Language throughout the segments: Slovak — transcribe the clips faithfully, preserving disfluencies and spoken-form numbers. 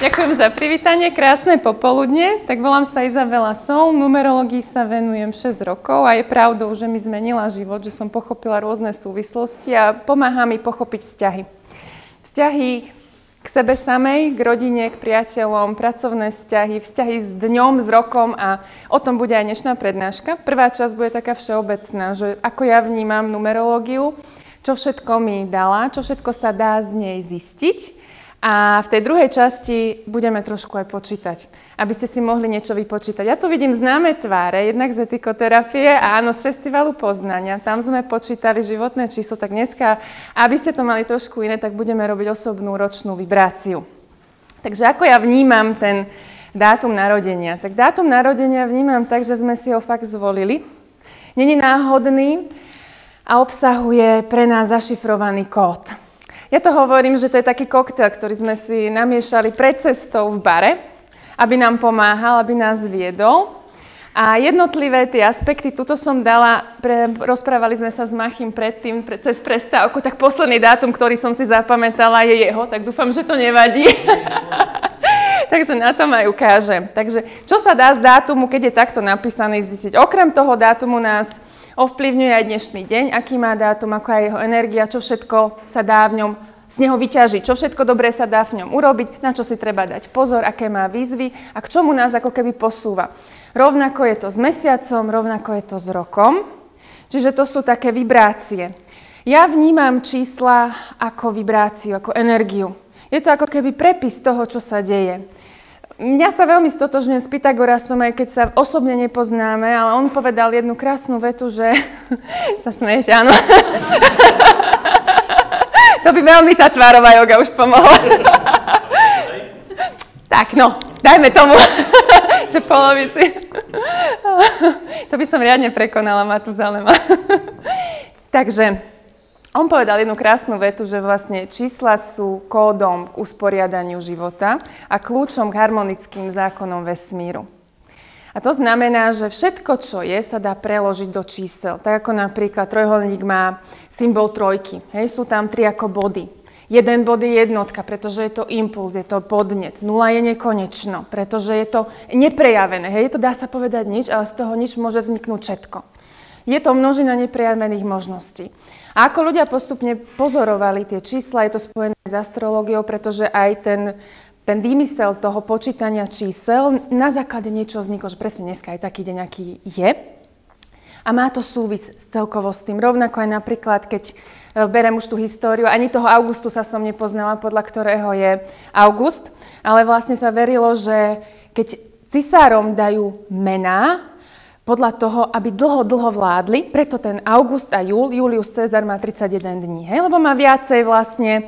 Ďakujem za privítanie, krásne popoludne. Tak volám sa Izabela Som, numerológii sa venujem šesť rokov a je pravdou, že mi zmenila život, že som pochopila rôzne súvislosti a pomáha mi pochopiť vzťahy. Vzťahy k sebe samej, k rodine, k priateľom, pracovné vzťahy, vzťahy s dňom, s rokom a o tom bude aj dnešná prednáška. Prvá časť bude taká všeobecná, že ako ja vnímam numerológiu, čo všetko mi dala, čo všetko sa dá z nej zistiť. A v tej druhej časti budeme trošku aj počítať, aby ste si mohli niečo vypočítať. Ja tu vidím známe tváre, jednak z etikoterapie a áno, z Festivalu poznania. Tam sme počítali životné číslo, tak dneska, aby ste to mali trošku iné, tak budeme robiť osobnú ročnú vibráciu. Takže ako ja vnímam ten dátum narodenia? Tak dátum narodenia vnímam tak, že sme si ho fakt zvolili. Není náhodný a obsahuje pre nás zašifrovaný kód. Ja to hovorím, že to je taký koktail, ktorý sme si namiešali pred cestou v bare, aby nám pomáhal, aby nás viedol. A jednotlivé tie aspekty, tuto som dala, pre, rozprávali sme sa s Machim predtým, pre, cez prestávku, tak posledný dátum, ktorý som si zapamätala, je jeho, tak dúfam, že to nevadí. Takže na tom aj ukážem. Takže čo sa dá z dátumu, keď je takto napísaný, zistiť? Okrem toho dátumu nás ovplyvňuje aj dnešný deň, aký má dátum, aká je jeho energia, čo všetko sa dá v ňom z neho vyťažiť, čo všetko dobré sa dá v ňom urobiť, na čo si treba dať pozor, aké má výzvy a k čomu nás ako keby posúva. Rovnako je to s mesiacom, rovnako je to s rokom, čiže to sú také vibrácie. Ja vnímam čísla ako vibráciu, ako energiu. Je to ako keby prepis toho, čo sa deje. Mňa sa veľmi stotožňujem s Pythagorasom, aj keď sa osobne nepoznáme, ale on povedal jednu krásnu vetu, že sa smejete, áno. To by veľmi tá tvárová joga už pomohla. Tak, no, dajme tomu, že polovici. To by som riadne prekonala Matuzalema. Takže on povedal jednu krásnu vetu, že vlastne čísla sú kódom k usporiadaniu života a kľúčom k harmonickým zákonom vesmíru. A to znamená, že všetko, čo je, sa dá preložiť do čísel. Tak ako napríklad trojuholník má symbol trojky. Hej, sú tam tri ako body. Jeden bod je jednotka, pretože je to impuls, je to podnet. Nula je nekonečno, pretože je to neprejavené. Hej, to dá sa povedať nič, ale z toho nič môže vzniknúť všetko. Je to množina neprejavených možností. A ako ľudia postupne pozorovali tie čísla, je to spojené s astrológiou, pretože aj ten, ten výmysel toho počítania čísel na základe niečoho vznikol, že presne dneska je taký deň, aký je. A má to súvis celkovo s tým. Rovnako aj napríklad, keď berem už tú históriu, ani toho Augustu sa som nepoznala, podľa ktorého je August, ale vlastne sa verilo, že keď cisárom dajú mená, podľa toho, aby dlho, dlho vládli, preto ten August a Júl, Julius Cezar má tridsaťjeden dní, hej? Lebo má viacej vlastne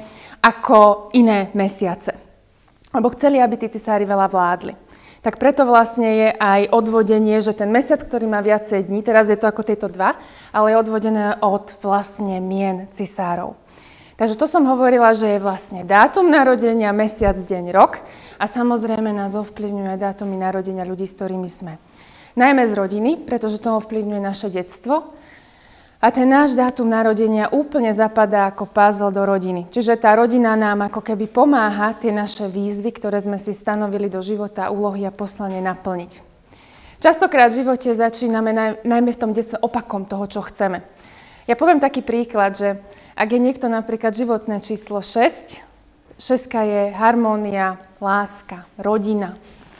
ako iné mesiace. Lebo chceli, aby tí cisári veľa vládli. Tak preto vlastne je aj odvodenie, že ten mesiac, ktorý má viacej dní, teraz je to ako tieto dva, ale je odvodené od vlastne mien cisárov. Takže to som hovorila, že je vlastne dátum narodenia, mesiac, deň, rok a samozrejme nás ovplyvňuje dátumy narodenia ľudí, s ktorými sme. Najmä z rodiny, pretože to ovplyvňuje naše detstvo. A ten náš dátum narodenia úplne zapadá ako puzzle do rodiny. Čiže tá rodina nám ako keby pomáha tie naše výzvy, ktoré sme si stanovili do života, úlohy a poslanie naplniť. Častokrát v živote začíname naj, najmä v tom detstve opakom toho, čo chceme. Ja poviem taký príklad, že ak je niekto napríklad životné číslo šesť, šestka je harmónia, láska, rodina,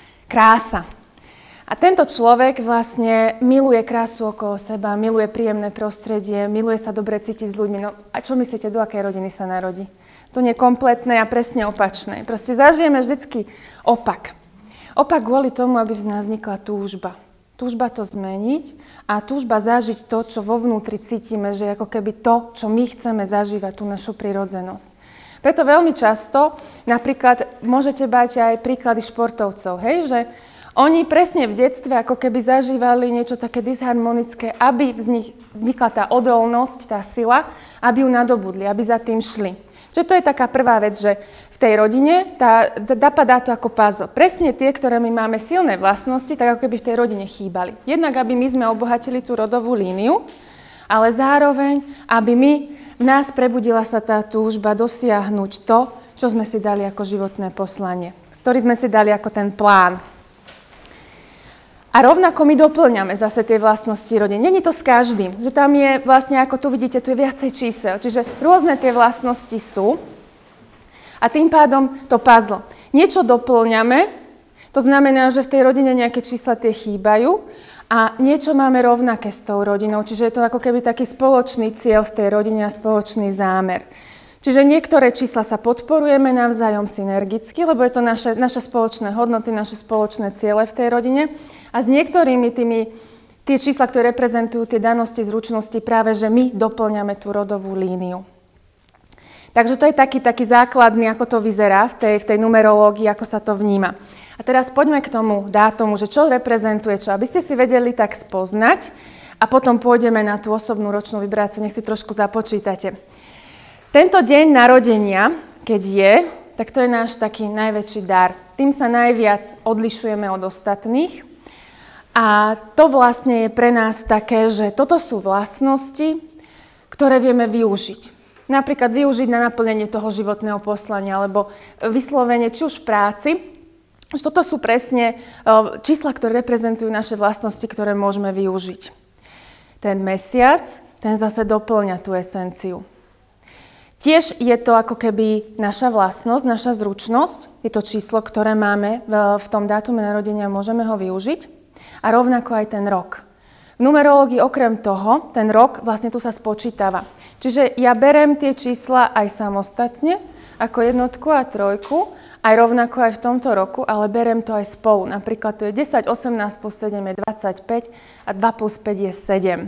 krása. A tento človek vlastne miluje krásu okolo seba, miluje príjemné prostredie, miluje sa dobre cítiť s ľuďmi. No a čo myslíte, do akej rodiny sa narodí? To nie je kompletné a presne opačné. Proste zažijeme vždycky opak. Opak kvôli tomu, aby z nás vznikla túžba. Túžba to zmeniť a túžba zažiť to, čo vo vnútri cítime, že je ako keby to, čo my chceme zažívať, tú našu prirodzenosť. Preto veľmi často, napríklad, môžete bať aj príklady športovcov, hej, že oni presne v detstve ako keby zažívali niečo také disharmonické, aby vznikla tá odolnosť, tá sila, aby ju nadobudli, aby za tým šli. Čiže to je taká prvá vec, že v tej rodine tá, zapadá to ako puzzle. Presne tie, ktoré my máme silné vlastnosti, tak ako keby v tej rodine chýbali. Jednak, aby my sme obohatili tú rodovú líniu, ale zároveň, aby my, v nás prebudila sa tá túžba dosiahnuť to, čo sme si dali ako životné poslanie. ktorý sme si dali ako ten plán. A rovnako my doplňame zase tie vlastnosti rodiny. Není to s každým, že tam je vlastne, ako tu vidíte, tu je viacej čísel. Čiže rôzne tie vlastnosti sú a tým pádom to puzzle. Niečo doplňame, to znamená, že v tej rodine nejaké čísla tie chýbajú a niečo máme rovnaké s tou rodinou. Čiže je to ako keby taký spoločný cieľ v tej rodine a spoločný zámer. Čiže niektoré čísla sa podporujeme navzájom synergicky, lebo je to naše, naše spoločné hodnoty, naše spoločné ciele v tej rodine. A s niektorými tými, tie čísla, ktoré reprezentujú tie danosti, zručnosti, práve že my doplňame tú rodovú líniu. Takže to je taký, taký základný, ako to vyzerá v tej, v tej numerológii, ako sa to vníma. A teraz poďme k tomu dátumu, že čo reprezentuje čo, aby ste si vedeli tak spoznať a potom pôjdeme na tú osobnú ročnú vibráciu, nech si trošku započítate. Tento deň narodenia, keď je, tak to je náš taký najväčší dar. Tým sa najviac odlišujeme od ostatných. A to vlastne je pre nás také, že toto sú vlastnosti, ktoré vieme využiť. Napríklad využiť na naplnenie toho životného poslania, alebo vyslovene či už v práci. Toto sú presne čísla, ktoré reprezentujú naše vlastnosti, ktoré môžeme využiť. Ten mesiac, ten zase doplňa tú esenciu. Tiež je to ako keby naša vlastnosť, naša zručnosť. Je to číslo, ktoré máme v, v tom dátume narodenia, môžeme ho využiť. A rovnako aj ten rok. V numerológii okrem toho, ten rok vlastne tu sa spočítava. Čiže ja berem tie čísla aj samostatne, ako jednotku a trojku, aj rovnako aj v tomto roku, ale berem to aj spolu. Napríklad to je desať, osemnásť plus sedem je dvadsaťpäť a dva plus päť je sedem.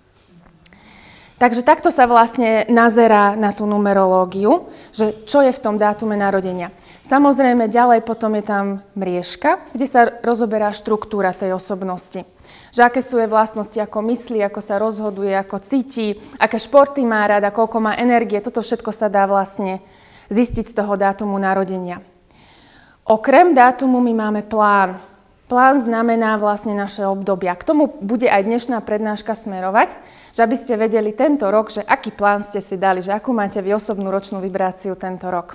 Takže takto sa vlastne nazerá na tú numerológiu, že čo je v tom dátume narodenia. Samozrejme, ďalej potom je tam mriežka, kde sa rozoberá štruktúra tej osobnosti. Že aké sú jej vlastnosti, ako myslí, ako sa rozhoduje, ako cíti, aké športy má rada, koľko má energie. Toto všetko sa dá vlastne zistiť z toho dátumu narodenia. Okrem dátumu my máme plán. Plán znamená vlastne naše obdobia. K tomu bude aj dnešná prednáška smerovať, že aby ste vedeli tento rok, že aký plán ste si dali, že akú máte vy osobnú ročnú vibráciu tento rok.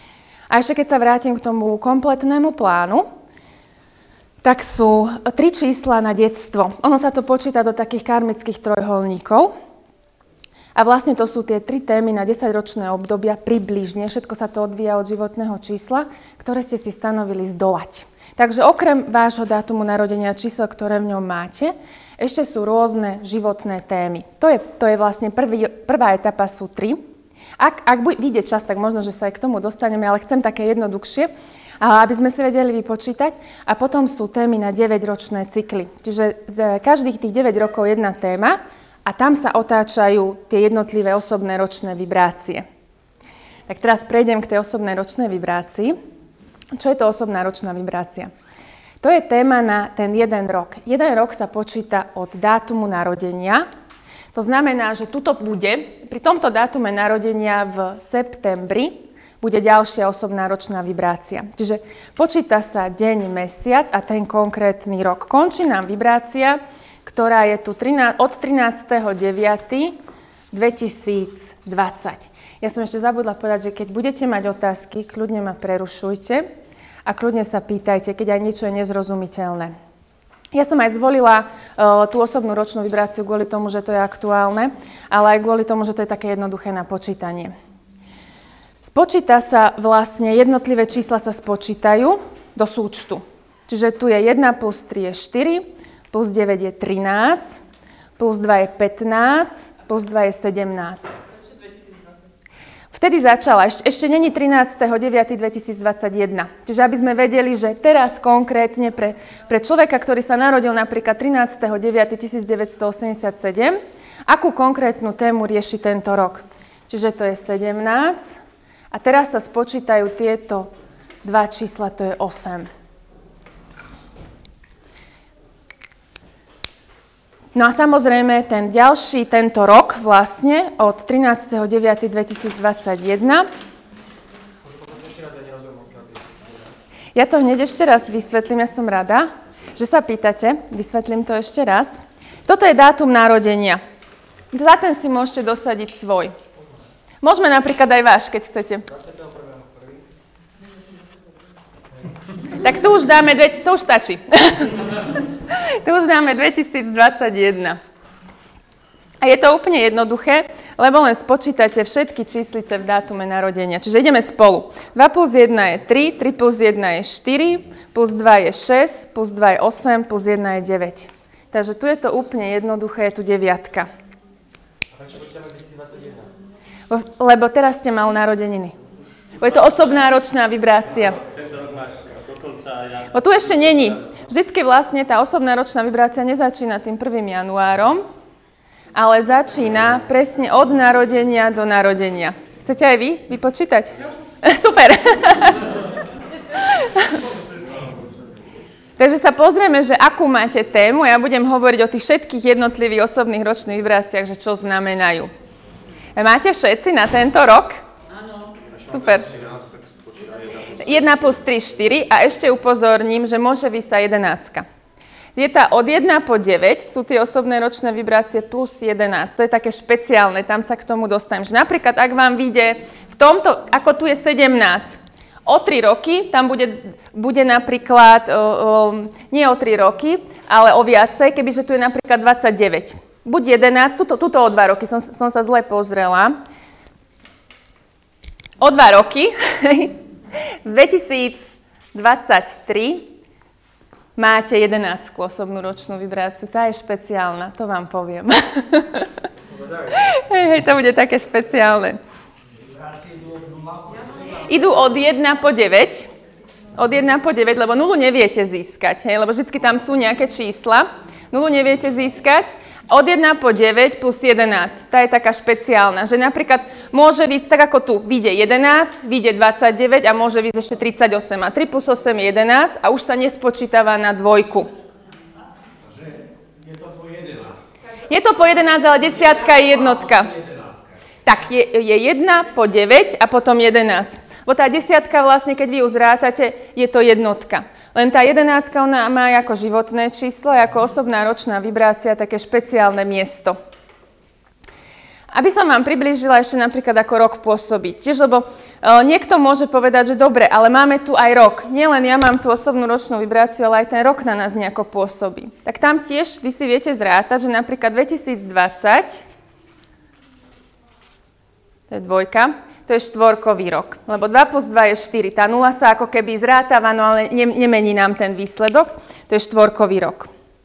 A ešte keď sa vrátim k tomu kompletnému plánu, tak sú tri čísla na detstvo. Ono sa to počíta do takých karmických trojholníkov. A vlastne to sú tie tri témy na desaťročné obdobia približne. Všetko sa to odvíja od životného čísla, ktoré ste si stanovili zdolať. Takže okrem vášho dátumu narodenia čísel, ktoré v ňom máte, ešte sú rôzne životné témy. To je, to je vlastne prvý, prvá etapa, sú tri. Ak, ak vyjde čas, tak možno, že sa aj k tomu dostaneme, ale chcem také jednoduchšie, aby sme si vedeli vypočítať. A potom sú témy na deväťročné cykly. Čiže každých tých deväť rokov jedna téma a tam sa otáčajú tie jednotlivé osobné ročné vibrácie. Tak teraz prejdem k tej osobnej ročnej vibrácii. Čo je to osobná ročná vibrácia? To je téma na ten jeden rok. Jeden rok sa počíta od dátumu narodenia. To znamená, že tuto bude, pri tomto dátume narodenia v septembri, bude ďalšia osobná ročná vibrácia. Čiže počíta sa deň, mesiac a ten konkrétny rok. Končí nám vibrácia, ktorá je tu od trinásteho deviateho dvetisícdvadsať. Ja som ešte zabudla povedať, že keď budete mať otázky, kľudne ma prerušujte a kľudne sa pýtajte, keď aj niečo je nezrozumiteľné. Ja som aj zvolila uh, tú osobnú ročnú vibráciu kvôli tomu, že to je aktuálne, ale aj kvôli tomu, že to je také jednoduché na počítanie. Spočíta sa vlastne, jednotlivé čísla sa spočítajú do súčtu. Čiže tu je jeden plus tri je štyri, plus deväť je trinásť, plus dva je pätnásť, plus dva je sedemnásť. Vtedy začala, ešte, ešte není trinásteho deviateho dvetisícdvadsaťjeden. Čiže aby sme vedeli, že teraz konkrétne pre, pre človeka, ktorý sa narodil napríklad trinásteho deviateho tisícdeväťstoosemdesiatsedem, akú konkrétnu tému rieši tento rok. Čiže to je sedemnásť a teraz sa spočítajú tieto dva čísla, to je osem. No a samozrejme ten ďalší, tento rok vlastne od trinásteho deviateho dvetisícdvadsaťjeden. Ja to hneď ešte raz vysvetlím, ja som rada, že sa pýtate, vysvetlím to ešte raz. Toto je dátum narodenia. Za ten si môžete dosadiť svoj. Môžeme napríklad aj váš, keď chcete. dvadsiateho prvého prvého Tak tu už dáme, dve, to už stačí. Tu už dáme dvetisícdvadsaťjeden. A je to úplne jednoduché, lebo len spočítate všetky číslice v dátume narodenia. Čiže ideme spolu. dva plus jeden je tri, tri plus jeden je štyri, plus dva je šesť, plus dva je osem, plus jeden je deväť. Takže tu je to úplne jednoduché, je tu deviatka. Lebo teraz ste mal narodeniny. Bo je to osobná ročná vibrácia. Bo tu ešte není. Vždycky vlastne tá osobná ročná vibrácia nezačína tým prvým januárom, ale začína presne od narodenia do narodenia. Chcete aj vy vypočítať? Super! Takže sa pozrieme, že akú máte tému. Ja budem hovoriť o tých všetkých jednotlivých osobných ročných vibráciách, že čo znamenajú. Máte všetci na tento rok? Áno. Super. jeden plus tri, štyri a ešte upozorním, že môže výsť aj jedenástka. Je tá od jeden po deväť sú tie osobné ročné vibrácie plus jedenásť. To je také špeciálne, tam sa k tomu dostanem. Že napríklad, ak vám vyjde v tomto, ako tu je sedemnásť, o tri roky, tam bude, bude napríklad, o, o, nie o tri roky, ale o viacej, kebyže tu je napríklad dvadsaťdeväť. Buď jedenásť, sú to, tuto o dva roky, som, som sa zle pozrela. O dva roky, dvetisícdvadsaťtri, máte jedenáctku osobnú ročnú vibráciu. Tá je špeciálna, to vám poviem. hej, hej, to bude také špeciálne. Idú od jeden po deväť, od jeden po deväť, lebo nulu neviete získať, hej, lebo vždycky tam sú nejaké čísla, nulu neviete získať, od jeden po deväť plus jedenásť, tá je taká špeciálna, že napríklad môže výjsť, tak ako tu, vyjde jedenásť, vyjde dvadsaťdeväť a môže výjsť ešte tridsaťosem a tri plus osem je jedenásť a už sa nespočítava na dvojku. Je to po jedenásť. Je to po jedenásť, ale desiatka je jednotka. Tak, je, je jeden po deväť a potom jedenásť. Bo tá desiatka vlastne, keď vy ju zrátate, je to jednotka. Len tá jedenáctka, ona má ako životné číslo, ako osobná ročná vibrácia, také špeciálne miesto. Aby som vám priblížila ešte napríklad ako rok pôsobiť. Tiež, lebo e, niekto môže povedať, že dobre, ale máme tu aj rok. Nielen ja mám tú osobnú ročnú vibráciu, ale aj ten rok na nás nejako pôsobí. Tak tam tiež vy si viete zrátať, že napríklad dvetisícdvadsať, to je dvojka, to je štvorkový rok, lebo dva plus dva je štyri. Tá nula sa ako keby zrátava, no ale ne, nemení nám ten výsledok. To je štvorkový rok.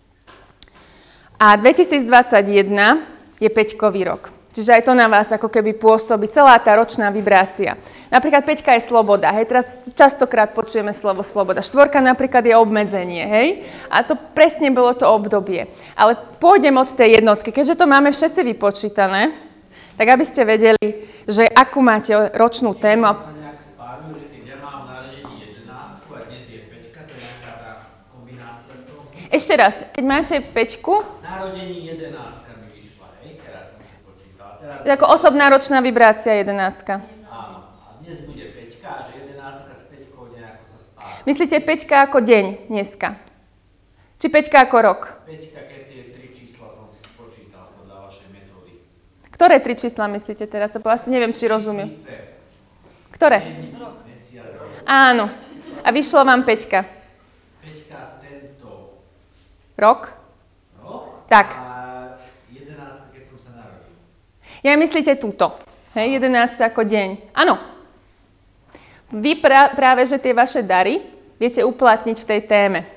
A dvetisícdvadsaťjeden je päťkový rok. Čiže aj to na vás ako keby pôsobí celá tá ročná vibrácia. Napríklad päťka je sloboda. Hej, teraz častokrát počujeme slovo sloboda. Štvorka napríklad je obmedzenie. Hej? A to presne bolo to obdobie. Ale pôjdem od tej jednotky. Keďže to máme všetci vypočítané, tak aby ste vedeli, že akú máte ročnú tému. Sa nejak spárujú, že keď ja mám narodení jedenáctku a dnes je päťka, to je nejaká tá kombinácia z toho? Ešte raz, keď máte päťku... Narodení jedenáctka mi vyšla, hej, teraz som si počítal. Teraz... Ako osobná ročná vibrácia jedenáctka. Áno, a dnes bude päťka a že jedenáctka s päťkou nejako sa spárujú. Myslíte päťka ako deň dneska? Či päťka ako rok? päťka, keď tie tri čísla som si spočítal podľa vašej metódy. Ktoré tri čísla myslíte teraz? Asi neviem, či rozumiem. Ktoré? Áno. A vyšlo vám päťka. päťka tento... Rok? Rok? Tak. A jedenáctka, keď som sa narodil. Ja myslíte túto. Hej, jedenáct ako deň. Áno. Vy pra, práve, že tie vaše dary viete uplatniť v tej téme.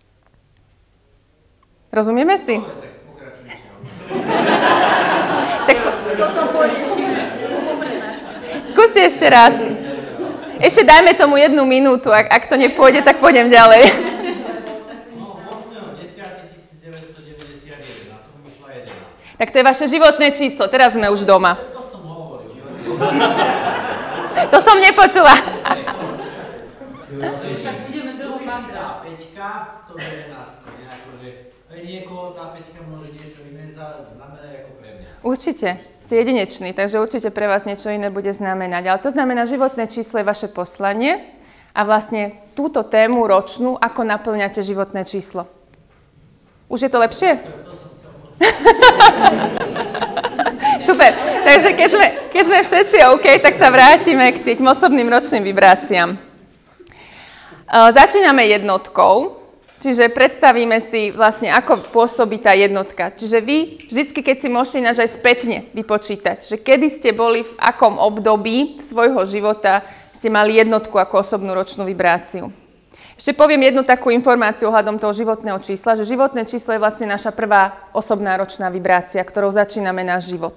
Rozumieme si? No, tak pokračujte. Skúste ešte raz. Ešte dajme tomu jednu minútu, ak, ak to nepôjde, tak pôjdem ďalej. No, ôsmeho desiateho tisícdeväťstodeväťdesiatjeden, na tom vyšla jedenásť. Tak to je vaše životné číslo, teraz sme už doma. To som hovoril. To som nepočula. Tá päťka s tou jedenáctkou, nejako, že pre niekoho tá päťka môže niečo iné znamenať ako pre mňa. Určite. Ste jedinečný, takže určite pre vás niečo iné bude znamenať. Ale to znamená, životné číslo je vaše poslanie a vlastne túto tému ročnú, ako naplňate životné číslo. Už je to lepšie? Super. Takže keď sme, keď sme všetci OK, tak sa vrátime k tým osobným ročným vibráciám. Začíname jednotkou, čiže predstavíme si vlastne, ako pôsobí tá jednotka. Čiže vy vždycky, keď si môžete ináč aj spätne vypočítať, že kedy ste boli v akom období svojho života ste mali jednotku ako osobnú ročnú vibráciu. Ešte poviem jednu takú informáciu ohľadom toho životného čísla, že životné číslo je vlastne naša prvá osobná ročná vibrácia, ktorou začíname náš život.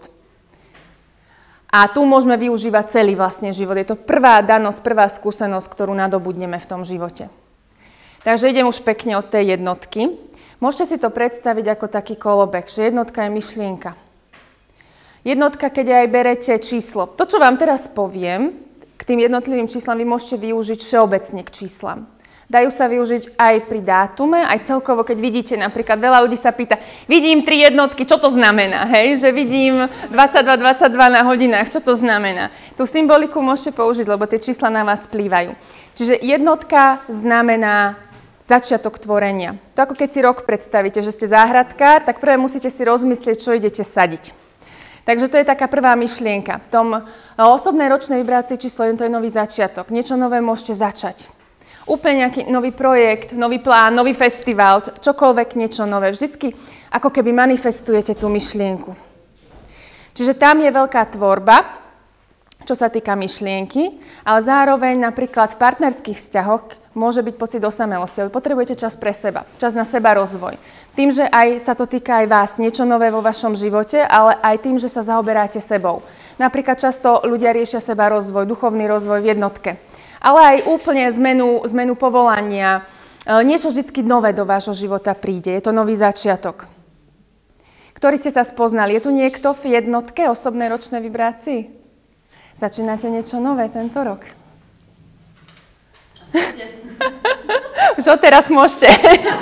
A tu môžeme využívať celý vlastne život. Je to prvá danosť, prvá skúsenosť, ktorú nadobudneme v tom živote. Takže idem už pekne od tej jednotky. Môžete si to predstaviť ako taký kolobek, že jednotka je myšlienka. Jednotka, keď aj berete číslo. To, čo vám teraz poviem, k tým jednotlivým číslam vy môžete využiť všeobecne k číslam. Dajú sa využiť aj pri dátume, aj celkovo, keď vidíte napríklad, veľa ľudí sa pýta, vidím tri jednotky, čo to znamená, hej? Že vidím dvadsaťdva dvadsaťdva na hodinách, čo to znamená? Tú symboliku môžete použiť, lebo tie čísla na vás vplývajú. Čiže jednotka znamená začiatok tvorenia. To ako keď si rok predstavíte, že ste záhradkár, tak prvé musíte si rozmyslieť, čo idete sadiť. Takže to je taká prvá myšlienka. V tom osobnej ročnej vibrácii číslo jeden to je nový začiatok. Niečo nové môžete začať. Úplne nejaký nový projekt, nový plán, nový festival, čokoľvek niečo nové. Vždycky ako keby manifestujete tú myšlienku. Čiže tam je veľká tvorba, čo sa týka myšlienky, ale zároveň napríklad v partnerských vzťahoch môže byť pocit osamelosti. Vy potrebujete čas pre seba, čas na seba rozvoj. Tým, že aj sa to týka aj vás, niečo nové vo vašom živote, ale aj tým, že sa zaoberáte sebou. Napríklad často ľudia riešia seba rozvoj, duchovný rozvoj v jednotke. Ale aj úplne zmenu, zmenu povolania. Niečo vždy nové do vášho života príde. Je to nový začiatok. Ktorý ste sa spoznali? Je tu niekto v jednotke osobnej ročnej vibrácii? Začínate niečo nové tento rok? Už odteraz môžete.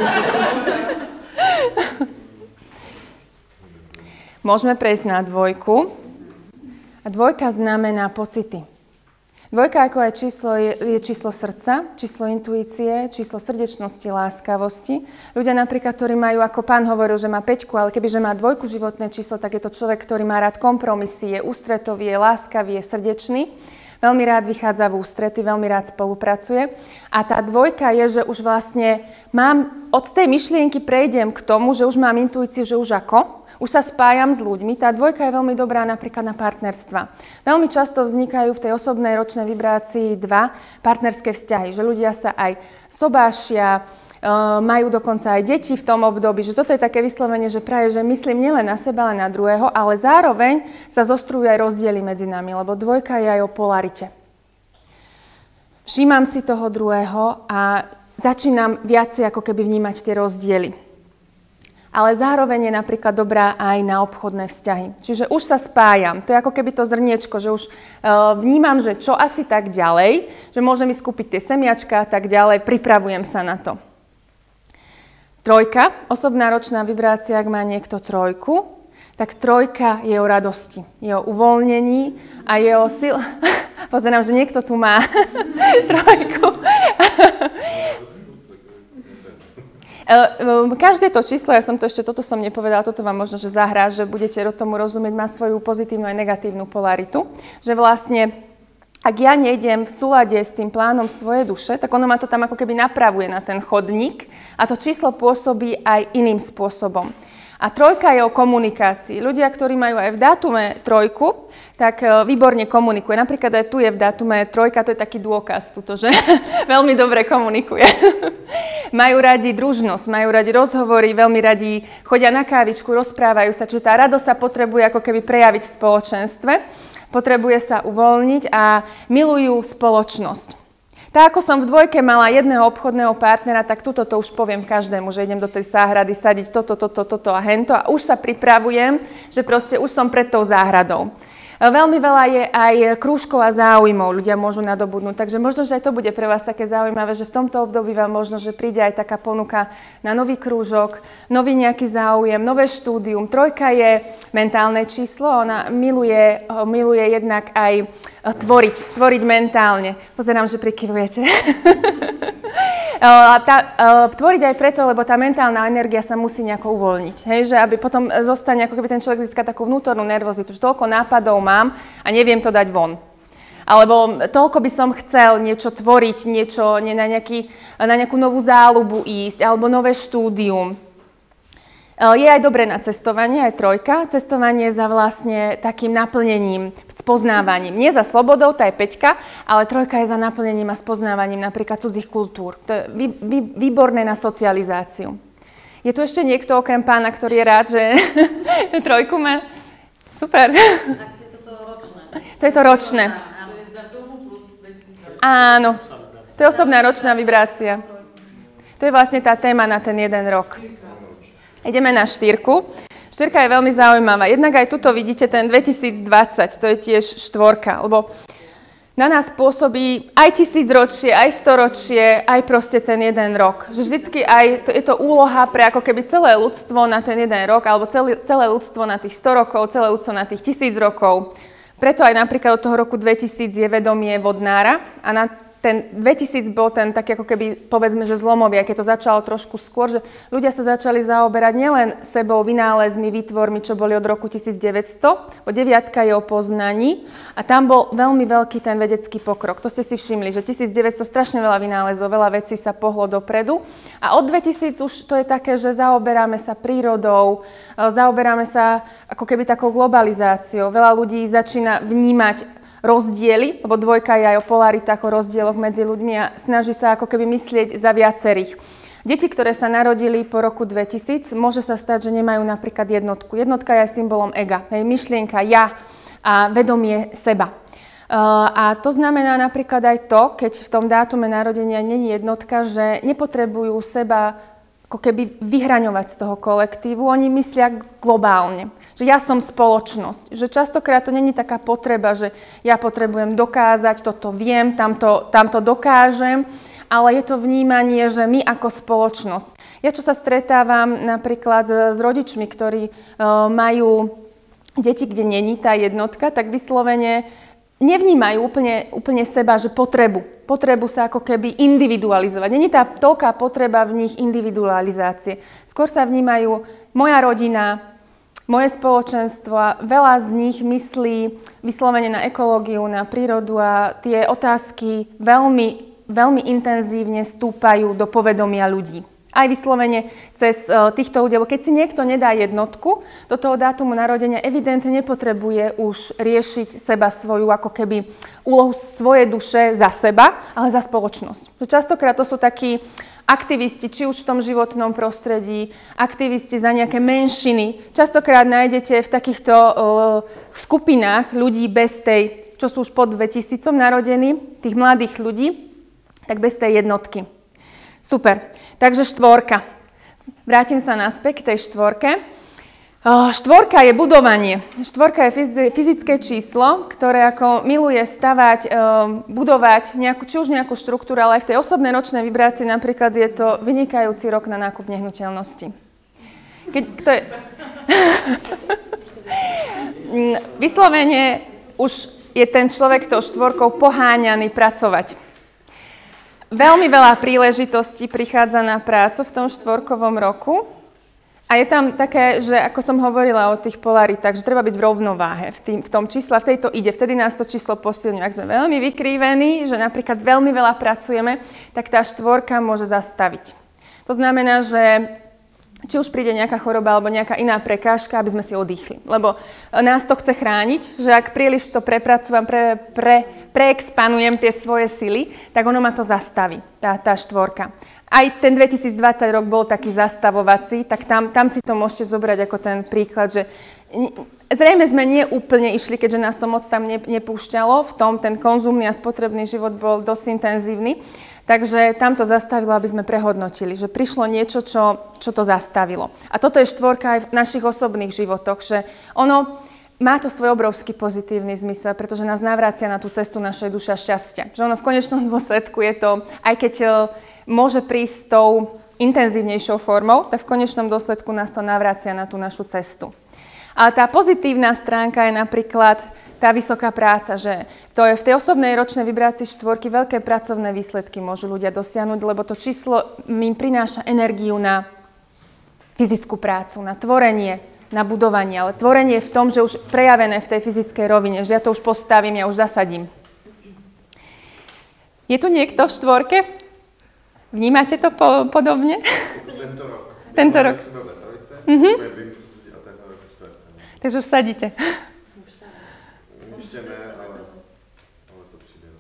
Môžeme prejsť na dvojku. A dvojka znamená pocity. Dvojka ako aj číslo je, je číslo srdca, číslo intuície, číslo srdečnosti, láskavosti. Ľudia napríklad, ktorí majú, ako pán hovoril, že má päťku, ale kebyže má dvojku životné číslo, tak je to človek, ktorý má rád kompromisy, je ústretový, je láskavý, je srdečný. Veľmi rád vychádza v ústrety, veľmi rád spolupracuje. A tá dvojka je, že už vlastne mám, od tej myšlienky prejdem k tomu, že už mám intuíciu, že už ako. Už sa spájam s ľuďmi. Tá dvojka je veľmi dobrá napríklad na partnerstva. Veľmi často vznikajú v tej osobnej ročnej vibrácii dva partnerské vzťahy, že ľudia sa aj sobášia, majú dokonca aj deti v tom období, že toto je také vyslovenie, že práve, že myslím nielen na seba, ale na druhého, ale zároveň sa zostrujú aj rozdiely medzi nami, lebo dvojka je aj o polarite. Všímam si toho druhého a začínam viacej ako keby vnímať tie rozdiely. Ale zároveň je napríklad dobrá aj na obchodné vzťahy. Čiže už sa spájam. To je ako keby to zrniečko, že už uh, vnímam, že čo asi tak ďalej, že môžem ísť kúpiť tie semiačka a tak ďalej, pripravujem sa na to. Trojka, osobná ročná vibrácia, ak má niekto trojku, tak trojka je o radosti, je o uvoľnení a je o sile. Pozerám, že niekto tu má trojku. Každé to číslo, ja som to ešte, toto som nepovedala, toto vám možno, že zahrá, že budete tomu rozumieť, má svoju pozitívnu aj negatívnu polaritu. Že vlastne, ak ja nejdem v súlade s tým plánom svojej duše, tak ono ma to tam ako keby napravuje na ten chodník a to číslo pôsobí aj iným spôsobom. A trojka je o komunikácii. Ľudia, ktorí majú aj v dátume trojku, tak výborne komunikuje. Napríklad aj tu je v dátume trojka, to je taký dôkaz, tuto, že veľmi dobre komunikuje. Majú radi družnosť, majú radi rozhovory, veľmi radi chodia na kávičku, rozprávajú sa, čiže tá radosť sa potrebuje ako keby prejaviť v spoločenstve, potrebuje sa uvoľniť a milujú spoločnosť. Tak ako som v dvojke mala jedného obchodného partnera, tak tuto to už poviem každému, že idem do tej záhrady sadiť toto, toto, toto a hento a už sa pripravujem, že proste už som pred tou záhradou. Veľmi veľa je aj krúžkov a záujmov ľudia môžu nadobudnúť, takže možno, že aj to bude pre vás také zaujímavé, že v tomto období vám možno, že príde aj taká ponuka na nový krúžok, nový nejaký záujem, nové štúdium. Trojka je mentálne číslo, ona miluje, miluje jednak aj tvoriť, tvoriť mentálne. Pozerám, že prikyvujete. Tá, tvoriť aj preto, lebo tá mentálna energia sa musí nejako uvoľniť. Hej? Že aby potom zostane, ako keby ten človek získa takú vnútornú nervozitu, že toľko nápadov mám a neviem to dať von. Alebo toľko by som chcel niečo tvoriť, niečo, nie, na, nejaký, na nejakú novú záľubu ísť, alebo nové štúdium. Je aj dobré na cestovanie, aj trojka. Cestovanie za vlastne takým naplnením, spoznávaním. Nie za slobodou, tá je päťka, ale trojka je za naplnením a spoznávaním napríklad cudzích kultúr. To je vý, vý, výborné na socializáciu. Je tu ešte niekto okrem pána, ktorý je rád, že trojku má? Super. Tak je toto ročné. To je to ročné. Áno. To je osobná ročná vibrácia. To je vlastne tá téma na ten jeden rok. Ideme na štyrku. Štyrka je veľmi zaujímavá. Jednak aj tuto vidíte ten dvetisícdvadsať, to je tiež štvorka, lebo na nás pôsobí aj tisícročie, aj storočie, aj proste ten jeden rok. Že vždycky aj to, je to úloha pre ako keby celé ľudstvo na ten jeden rok, alebo celé, celé ľudstvo na tých sto rokov, celé ľudstvo na tých tisíc rokov. Preto aj napríklad od toho roku dvetisíc je vedomie vodnára a na ten dvetisíc bol ten taký ako keby, povedzme, že zlomový, aj keď to začalo trošku skôr, že ľudia sa začali zaoberať nielen sebou, vynálezmi, výtvormi, čo boli od roku tisícdeväťsto, o deviatka je o poznaní a tam bol veľmi veľký ten vedecký pokrok. To ste si všimli, že tisícdeväťsto strašne veľa vynálezov, veľa vecí sa pohlo dopredu a od dvetisíc už to je také, že zaoberáme sa prírodou, zaoberáme sa ako keby takou globalizáciou. Veľa ľudí začína vnímať rozdiely, lebo dvojka je aj o polaritách, o rozdieloch medzi ľuďmi a snaží sa ako keby myslieť za viacerých. Deti, ktoré sa narodili po roku dvetisíc, môže sa stať, že nemajú napríklad jednotku. Jednotka je symbolom ega, hej, myšlienka ja a vedomie seba. Uh, a to znamená napríklad aj to, keď v tom dátume narodenia není jednotka, že nepotrebujú seba ako keby vyhraňovať z toho kolektívu, oni myslia globálne. Že ja som spoločnosť. Že častokrát to není taká potreba, že ja potrebujem dokázať, toto viem, tamto, tamto dokážem, ale je to vnímanie, že my ako spoločnosť. Ja čo sa stretávam napríklad s rodičmi, ktorí uh, majú deti, kde není tá jednotka, tak vyslovene nevnímajú úplne, úplne seba, že potrebu. Potrebu sa ako keby individualizovať. Není tá toľká potreba v nich individualizácie. Skôr sa vnímajú moja rodina, moje spoločenstvo a veľa z nich myslí vyslovene na ekológiu, na prírodu a tie otázky veľmi, veľmi intenzívne stúpajú do povedomia ľudí. Aj vyslovene cez uh, týchto ľudí, lebo keď si niekto nedá jednotku do toho dátumu narodenia, evidentne nepotrebuje už riešiť seba svoju ako keby úlohu svojej duše za seba, ale za spoločnosť. Že častokrát to sú takí aktivisti, či už v tom životnom prostredí, aktivisti za nejaké menšiny. Častokrát nájdete v takýchto uh, skupinách ľudí bez tej, čo sú už pod dvetisícom narodení, tých mladých ľudí, tak bez tej jednotky. Super. Takže štvorka. Vrátim sa naspäť k tej štvorke. Uh, štvorka je budovanie. Štvorka je fyzické číslo, ktoré ako miluje stavať, uh, budovať nejakú, či už nejakú štruktúru, ale aj v tej osobnej ročnej vibrácii napríklad je to vynikajúci rok na nákup nehnuteľnosti. Keď, to je... Vyslovene už je ten človek tou štvorkou poháňaný pracovať. Veľmi veľa príležitostí prichádza na prácu v tom štvorkovom roku a je tam také, že ako som hovorila o tých polaritách, že treba byť v rovnováhe v, tým, v tom čísle, v tejto ide, vtedy nás to číslo posilňuje. Ak sme veľmi vykrívení, že napríklad veľmi veľa pracujeme, tak tá štvorka môže zastaviť. To znamená, že či už príde nejaká choroba alebo nejaká iná prekážka, aby sme si oddychli. Lebo nás to chce chrániť, že ak príliš to prepracujem, pre, pre, preexpanujem tie svoje sily, tak ono ma to zastaví, tá, tá štvorka. Aj ten dvetisícdvadsať rok bol taký zastavovací, tak tam, tam si to môžete zobrať ako ten príklad, že zrejme sme nie úplne išli, keďže nás to moc tam nepúšťalo, v tom ten konzumný a spotrebný život bol dosť intenzívny. Takže tam to zastavilo, aby sme prehodnotili, že prišlo niečo, čo, čo to zastavilo. A toto je štvorka aj v našich osobných životoch, že ono má to svoj obrovský pozitívny zmysel, pretože nás navracia na tú cestu našej duše a šťastia. Že ono v konečnom dôsledku je to, aj keď môže prísť tou intenzívnejšou formou, tak v konečnom dôsledku nás to navracia na tú našu cestu. Ale tá pozitívna stránka je napríklad tá vysoká práca, že to je v tej osobnej ročnej vibrácii štvorky veľké pracovné výsledky môžu ľudia dosiahnuť, lebo to číslo im prináša energiu na fyzickú prácu, na tvorenie, na budovanie. Ale tvorenie je v tom, že už prejavené v tej fyzickej rovine, že ja to už postavím, ja už zasadím. Je tu niekto v štvorke? Vnímate to po, podobne? Tento rok. Tento rok. Mhm. Takže už sadíte. Ešte ne, ale, ale to príde.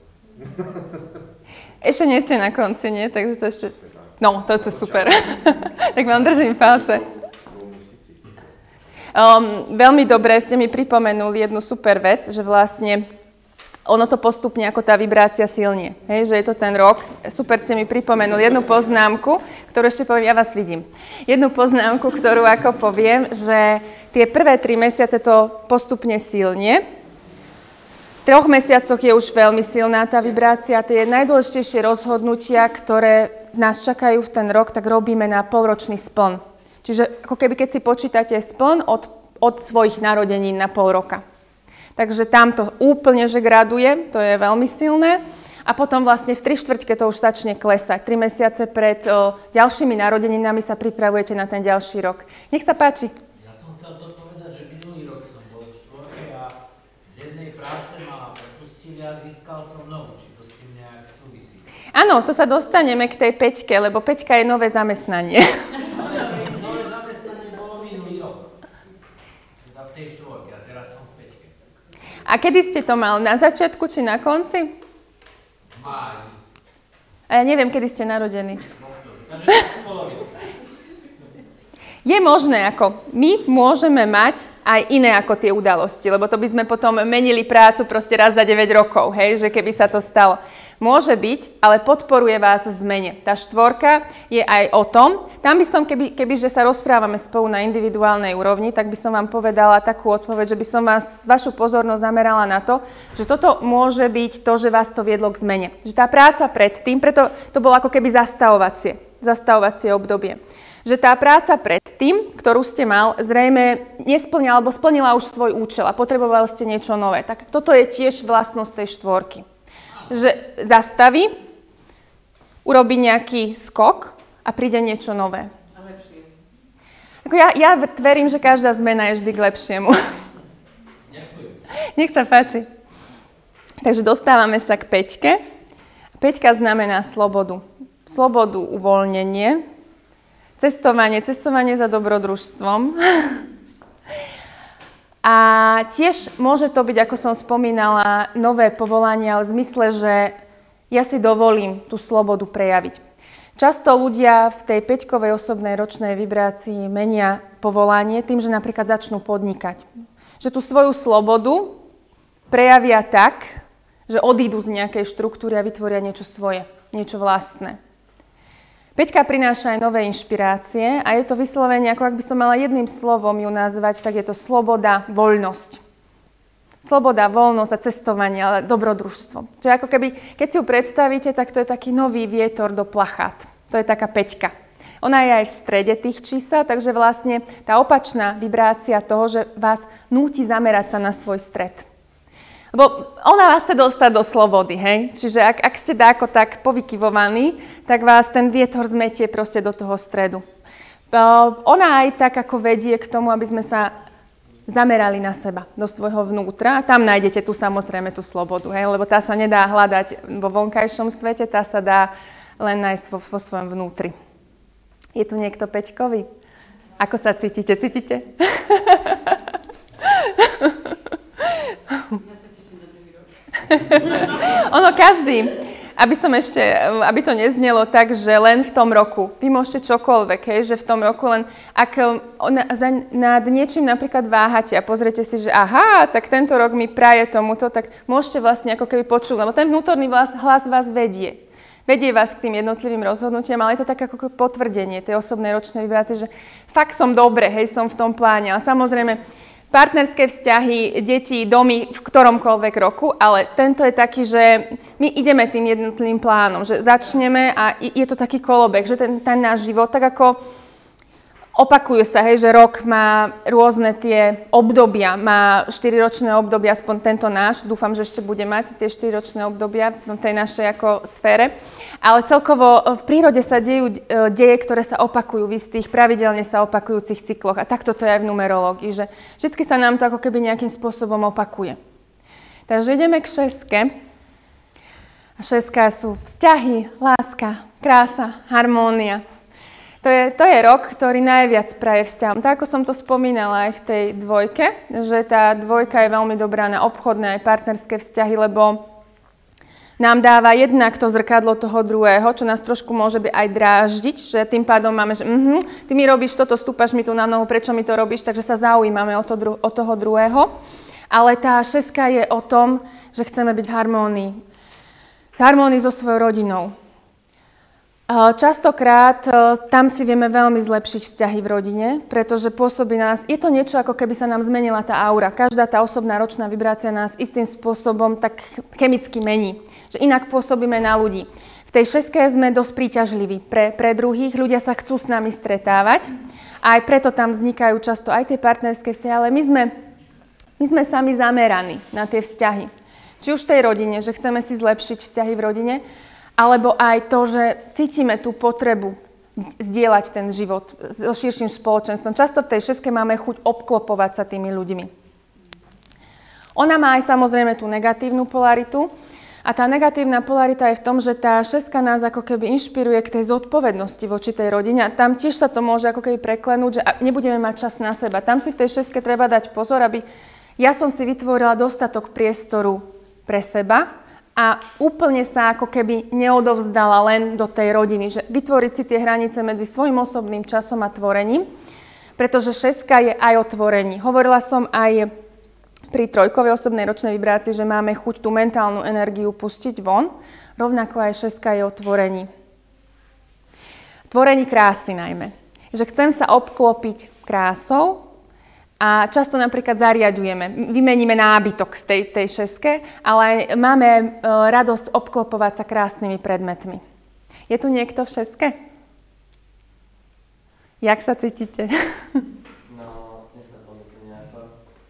Ešte nie ste na konci, nie? Takže to ešte... No, to je super. Tak vám držím palce. Um, veľmi dobre ste mi pripomenuli jednu super vec, že vlastne ono to postupne ako tá vibrácia silnie. Hej, že je to ten rok. Super ste mi pripomenuli jednu poznámku, ktorú ešte poviem, ja vás vidím. Jednu poznámku, ktorú ako poviem, že tie prvé tri mesiace to postupne silnie. V troch mesiacoch je už veľmi silná tá vibrácia. Tie najdôležitejšie rozhodnutia, ktoré nás čakajú v ten rok, tak robíme na polročný spln. Čiže ako keby keď si počítate spln od, od svojich narodenín na pol roka. Takže tam to úplne, že graduje, to je veľmi silné. A potom vlastne v tri štvrťke to už začne klesať. Tri mesiace pred o, ďalšími narodeninami sa pripravujete na ten ďalší rok. Nech sa páči. Ja som chcel to povedať, že minulý rok som bol v štvorke a z jednej práce ma prepustili a získal som novú. Či to s tým nejak súvisí? Áno, to sa dostaneme k tej peťke, lebo peťka je nové zamestnanie. Ale nové zamestnanie bolo minulý rok. Teda v tej štvorke a teraz som v peťke. A kedy ste to mal? Na začiatku či na konci? Máj. A ja neviem, kedy ste narodení. Takže v polovici. Je možné, ako my môžeme mať aj iné ako tie udalosti, lebo to by sme potom menili prácu proste raz za deväť rokov, hej, že keby sa to stalo. Môže byť, ale podporuje vás v zmene. Tá štvorka je aj o tom, tam by som, keby, keby že sa rozprávame spolu na individuálnej úrovni, tak by som vám povedala takú odpoveď, že by som vás, vašu pozornosť zamerala na to, že toto môže byť to, že vás to viedlo k zmene. Že tá práca predtým, preto to bolo ako keby zastavovacie, zastavovacie obdobie. Že tá práca predtým, ktorú ste mal, zrejme nesplnila alebo splnila už svoj účel a potrebovali ste niečo nové. Tak toto je tiež vlastnosť tej štvorky. Že zastaví, urobí nejaký skok a príde niečo nové. A lepšie. Ako ja, ja verím, že každá zmena je vždy k lepšiemu. Ďakujem. Nech sa páči. Takže dostávame sa k peťke. Peťka znamená slobodu. Slobodu, uvoľnenie, cestovanie, cestovanie za dobrodružstvom. A tiež môže to byť, ako som spomínala, nové povolanie, ale v zmysle, že ja si dovolím tú slobodu prejaviť. Často ľudia v tej päťkovej osobnej ročnej vibrácii menia povolanie tým, že napríklad začnú podnikať. Že tú svoju slobodu prejavia tak, že odídu z nejakej štruktúry a vytvoria niečo svoje, niečo vlastné. Peťka prináša aj nové inšpirácie a je to vyslovene, ako ak by som mala jedným slovom ju nazvať, tak je to sloboda, voľnosť. Sloboda, voľnosť a cestovanie, ale dobrodružstvo. Čiže ako keby, keď si ju predstavíte, tak to je taký nový vietor do plachát. To je taká peťka. Ona je aj v strede tých čísel, takže vlastne tá opačná vibrácia toho, že vás núti zamerať sa na svoj stred. Lebo ona vás chce dostať do slobody, hej? Čiže ak, ak ste dáko tak povykyvovaní, tak vás ten vietor zmetie proste do toho stredu. Ona aj tak ako vedie k tomu, aby sme sa zamerali na seba, do svojho vnútra. A tam nájdete tu samozrejme tú slobodu, hej? Lebo tá sa nedá hľadať vo vonkajšom svete, tá sa dá len nájsť vo, vo svojom vnútri. Je tu niekto peťkový? Ako sa cítite? Cítite? Ono každý, aby som ešte, aby to neznelo tak, že len v tom roku. Vy môžete čokoľvek, hej, že v tom roku len, ak nad niečím napríklad váhate a pozriete si, že aha, tak tento rok mi praje tomuto, tak môžete vlastne ako keby počuť, lebo ten vnútorný hlas, hlas vás vedie. Vedie vás k tým jednotlivým rozhodnutiam, ale je to tak ako potvrdenie tej osobnej ročnej vibrácie, že fakt som dobre, hej, som v tom pláne. Ale samozrejme, partnerské vzťahy, deti, domy v ktoromkoľvek roku, ale tento je taký, že my ideme tým jednotlivým plánom, že začneme a je to taký kolobek, že ten, ten náš život tak ako opakuje sa, hej, že rok má rôzne tie obdobia, má štyriročné obdobia, aspoň tento náš, dúfam, že ešte bude mať tie štyriročné obdobia v tej našej ako sfére, ale celkovo v prírode sa dejú deje, ktoré sa opakujú v istých pravidelne sa opakujúcich cykloch a takto to je aj v numerológii, že vždy sa nám to ako keby nejakým spôsobom opakuje. Takže ideme k šeske. A šestka sú vzťahy, láska, krása, harmónia. To je, to je rok, ktorý najviac praje vzťahom. Tak ako som to spomínala aj v tej dvojke, že tá dvojka je veľmi dobrá na obchodné aj partnerské vzťahy, lebo nám dáva jednak to zrkadlo toho druhého, čo nás trošku môže byť aj dráždiť, že tým pádom máme, že uh-huh, ty mi robíš toto, stúpaš mi tu na nohu, prečo mi to robíš, takže sa zaujímame o, to, dru- o toho druhého. Ale tá šestka je o tom, že chceme byť v harmónii. V harmónii so svojou rodinou. Častokrát tam si vieme veľmi zlepšiť vzťahy v rodine, pretože pôsobí na nás, je to niečo, ako keby sa nám zmenila tá aura. Každá tá osobná ročná vibrácia nás istým spôsobom tak chemicky mení, že inak pôsobíme na ľudí. V tej šestke sme dosť príťažliví pre, pre druhých, ľudia sa chcú s nami stretávať a aj preto tam vznikajú často aj tie partnerské vzťahy, ale my sme, my sme sami zameraní na tie vzťahy. Či už v tej rodine, že chceme si zlepšiť vzťahy v rodine, alebo aj to, že cítime tú potrebu zdieľať ten život so širším spoločenstvom. Často v tej šestke máme chuť obklopovať sa tými ľuďmi. Ona má aj samozrejme tú negatívnu polaritu. A tá negatívna polarita je v tom, že tá šestka nás ako keby inšpiruje k tej zodpovednosti voči tej rodine. A tam tiež sa to môže ako keby preklenúť, že nebudeme mať čas na seba. Tam si v tej šestke treba dať pozor, aby ja som si vytvorila dostatok priestoru pre seba, a úplne sa ako keby neodovzdala len do tej rodiny, že vytvoriť si tie hranice medzi svojím osobným časom a tvorením, pretože šestka je aj o tvorení. Hovorila som aj pri trojkovej osobnej ročnej vibrácii, že máme chuť tú mentálnu energiu pustiť von, rovnako aj šestka je o tvorení. Tvorení krásy najmä. Že chcem sa obklopiť krásou, a často napríklad zariadujeme, vymeníme nábytok v tej, tej šestke, ale máme e, radosť obklopovať sa krásnymi predmetmi. Je tu niekto v šestke? Jak sa cítite? No, dnes sa to nejako.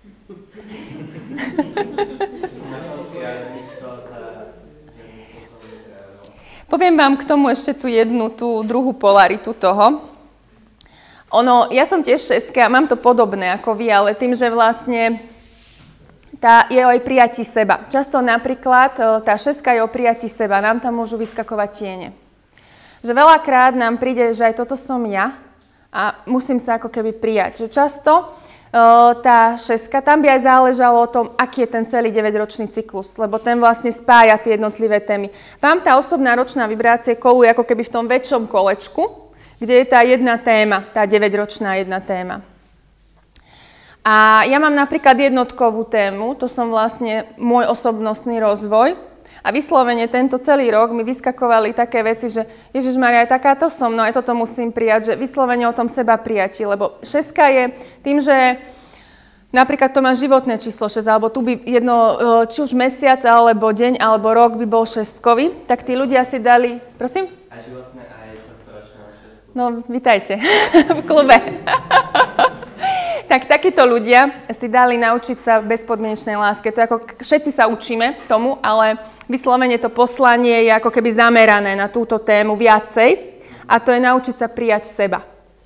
Poviem vám k tomu ešte tú jednu, tú druhú polaritu toho. Ono, ja som tiež šestka a mám to podobné ako vy, ale tým, že vlastne tá je o prijatí seba. Často napríklad tá šestka je o prijatí seba, nám tam môžu vyskakovať tiene. Že veľakrát nám príde, že aj toto som ja a musím sa ako keby prijať. Že často tá šestka, tam by aj záležalo o tom, aký je ten celý deväťročný cyklus, lebo ten vlastne spája tie jednotlivé témy. Vám tá osobná ročná vibrácia koluje ako keby v tom väčšom kolečku, kde je tá jedna téma, tá deväťročná jedna téma. A ja mám napríklad jednotkovú tému, to som vlastne môj osobnostný rozvoj. A vyslovene tento celý rok mi vyskakovali také veci, že Ježišmaria, aj takáto som, no aj toto musím prijať, že vyslovene o tom seba prijatí, lebo šestka je tým, že napríklad to má životné číslo šesť, alebo tu by jedno, či už mesiac, alebo deň, alebo rok by bol šestkový, tak tí ľudia si dali, prosím? Aj životné, aj tohtoročné šestku. No, vítajte v klube. Tak takíto ľudia si dali naučiť sa v bezpodmienečnej láske. To je ako, všetci sa učíme tomu, ale vyslovene to poslanie je ako keby zamerané na túto tému viacej a to je naučiť sa prijať seba.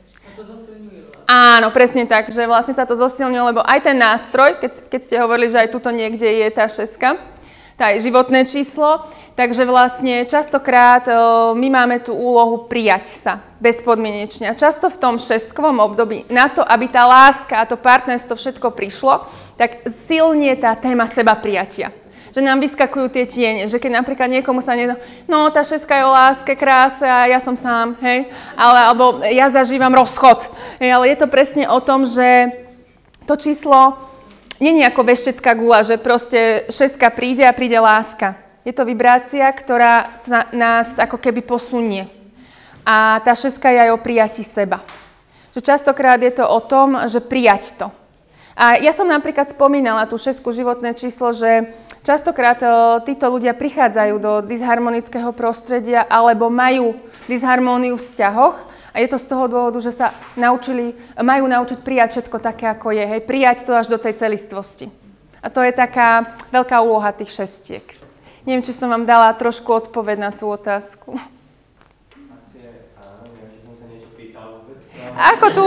Áno, presne tak, že vlastne sa to zosilnilo, lebo aj ten nástroj, keď, keď ste hovorili, že aj tuto niekde je tá šestka, tá je životné číslo, takže vlastne častokrát o, my máme tú úlohu prijať sa bezpodmienečne. A často v tom šestkovom období na to, aby tá láska a to partnerstvo všetko prišlo, tak silnie tá téma seba prijatia. Že nám vyskakujú tie tiene, že keď napríklad niekomu sa nie... No, tá šestka je o láske, kráse a ja som sám, hej? Ale, alebo ja zažívam rozchod. Hej, ale je to presne o tom, že to číslo nie je ako veštecká gula, že proste šestka príde a príde láska. Je to vibrácia, ktorá sa nás ako keby posunie. A tá šestka je aj o prijatí seba. Že častokrát je to o tom, že prijať to. A ja som napríklad spomínala tú šestku životné číslo, že častokrát títo ľudia prichádzajú do disharmonického prostredia alebo majú disharmóniu v vzťahoch a je to z toho dôvodu, že sa naučili, majú naučiť prijať všetko také, ako je. Hej, prijať to až do tej celistvosti. A to je taká veľká úloha tých šestiek. Neviem, či som vám dala trošku odpoveď na tú otázku. Asi áno, ja som sa niečo pýtal vôbec. Ako tu,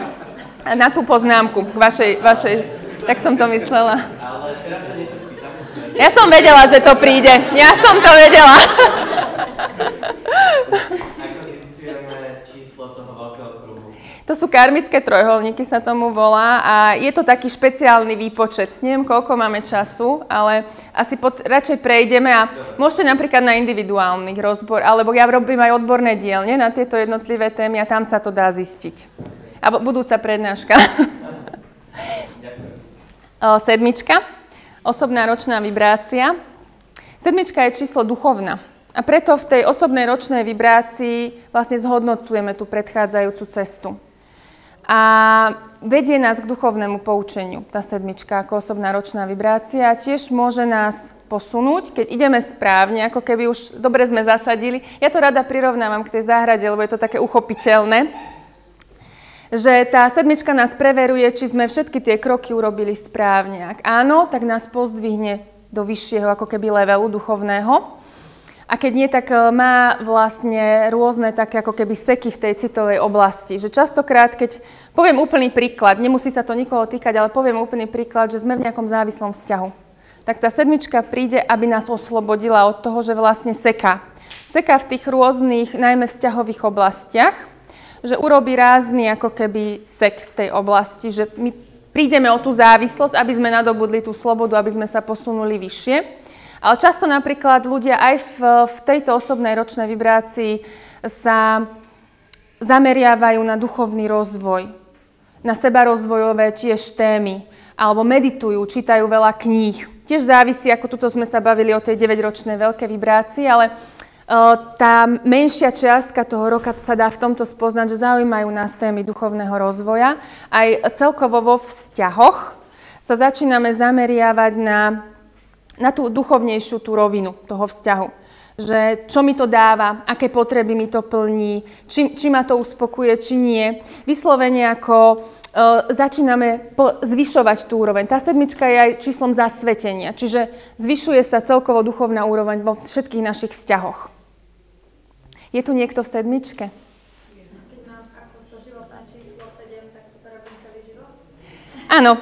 na tú poznámku k vašej, vašej, tak som to myslela. Ale teraz sa niečo spýtam. Ja som vedela, že to príde. Ja som to vedela. Ako zistujeme číslo toho veľkého kruhu? To sú karmické trojholníky, sa tomu volá, a je to taký špeciálny výpočet. Neviem, koľko máme času, ale asi pot- radšej prejdeme a môžete napríklad na individuálnych rozbor, alebo ja robím aj odborné dielne na tieto jednotlivé témy a tam sa to dá zistiť. A budúca prednáška. O, sedmička, osobná ročná vibrácia. Sedmička je číslo duchovná. A preto v tej osobnej ročnej vibrácii vlastne zhodnocujeme tú predchádzajúcu cestu. A vedie nás k duchovnému poučeniu, tá sedmička ako osobná ročná vibrácia. Tiež môže nás posunúť, keď ideme správne, ako keby už dobre sme zasadili. Ja to rada prirovnávam k tej záhrade, lebo je to také uchopiteľné. Že tá sedmička nás preveruje, či sme všetky tie kroky urobili správne. Ak áno, tak nás pozdvihne do vyššieho ako keby levelu duchovného. A keď nie, tak má vlastne rôzne také ako keby seky v tej citovej oblasti. Že častokrát, keď poviem úplný príklad, nemusí sa to nikoho týkať, ale poviem úplný príklad, že sme v nejakom závislom vzťahu. Tak tá sedmička príde, aby nás oslobodila od toho, že vlastne seká. Seká v tých rôznych, najmä vzťahových oblastiach, že urobí rázny ako keby sek v tej oblasti, že my prídeme o tú závislosť, aby sme nadobudli tú slobodu, aby sme sa posunuli vyššie. Ale často napríklad ľudia aj v, v tejto osobnej ročnej vibrácii sa zameriavajú na duchovný rozvoj, na sebarozvojové tiež témy, alebo meditujú, čítajú veľa kníh. Tiež závisí, ako tuto sme sa bavili o tej deväťročnej veľkej vibrácii, ale uh, tá menšia čiastka toho roka sa dá v tomto spoznať, že zaujímajú nás témy duchovného rozvoja. Aj celkovo vo vzťahoch sa začíname zameriavať na na tú duchovnejšiu tú rovinu toho vzťahu. Že čo mi to dáva, aké potreby mi to plní, či, či ma to uspokuje, či nie. Vyslovene ako e, začíname po, zvyšovať tú úroveň. Tá sedmička je aj číslom zasvetenia, čiže zvyšuje sa celkovo duchovná úroveň vo všetkých našich vzťahoch. Je tu niekto v sedmičke? Keď mám ako to životné číslo sedem, tak to robím celý život? Áno.